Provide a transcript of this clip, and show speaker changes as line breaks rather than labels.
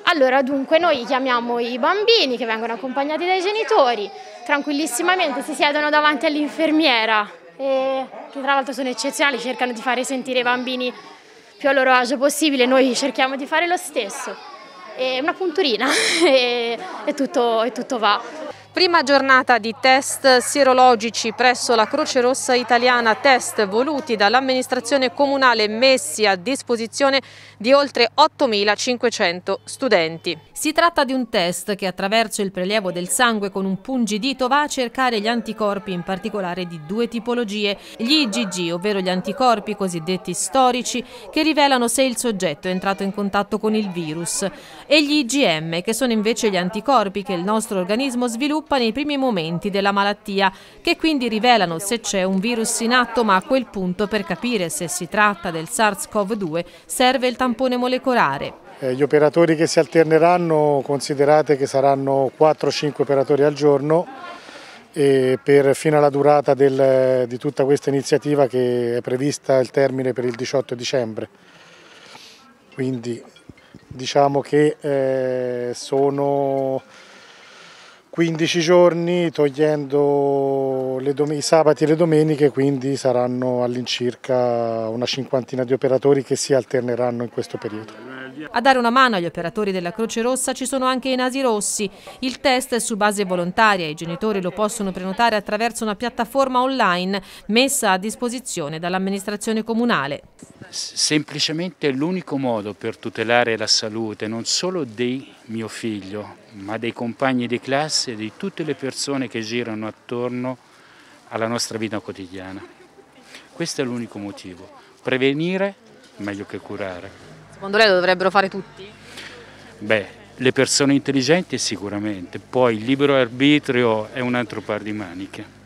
Allora, dunque, noi chiamiamo i bambini che vengono accompagnati dai genitori, tranquillissimamente si siedono davanti all'infermiera, che tra l'altro sono eccezionali, cercano di fare sentire i bambini più a loro agio possibile, noi cerchiamo di fare lo stesso. È una punturina e tutto va.
Prima giornata di test sierologici presso la Croce Rossa Italiana, test voluti dall'amministrazione comunale messi a disposizione di oltre 8.500 studenti. Si tratta di un test che attraverso il prelievo del sangue con un pungidito va a cercare gli anticorpi, in particolare di due tipologie, gli IgG, ovvero gli anticorpi cosiddetti storici che rivelano se il soggetto è entrato in contatto con il virus, e gli IgM, che sono invece gli anticorpi che il nostro organismo sviluppa nei primi momenti della malattia, che quindi rivelano se c'è un virus in atto, ma a quel punto per capire se si tratta del SARS-CoV-2 serve il tampone molecolare.
Gli operatori che si alterneranno, considerate che saranno 4-5 operatori al giorno fino alla durata di tutta questa iniziativa, che è prevista il termine per il 18 dicembre. Quindi diciamo che sono 15 giorni togliendo i sabati e le domeniche, quindi saranno all'incirca una cinquantina di operatori che si alterneranno in questo periodo.
A dare una mano agli operatori della Croce Rossa ci sono anche i nasi rossi. Il test è su base volontaria, i genitori lo possono prenotare attraverso una piattaforma online messa a disposizione dall'amministrazione comunale.
Semplicemente è l'unico modo per tutelare la salute non solo di mio figlio, ma dei compagni di classe e di tutte le persone che girano attorno alla nostra vita quotidiana. Questo è l'unico motivo. Prevenire meglio che curare.
Secondo lei lo dovrebbero fare tutti?
Beh, le persone intelligenti sicuramente, poi il libero arbitrio è un altro par di maniche.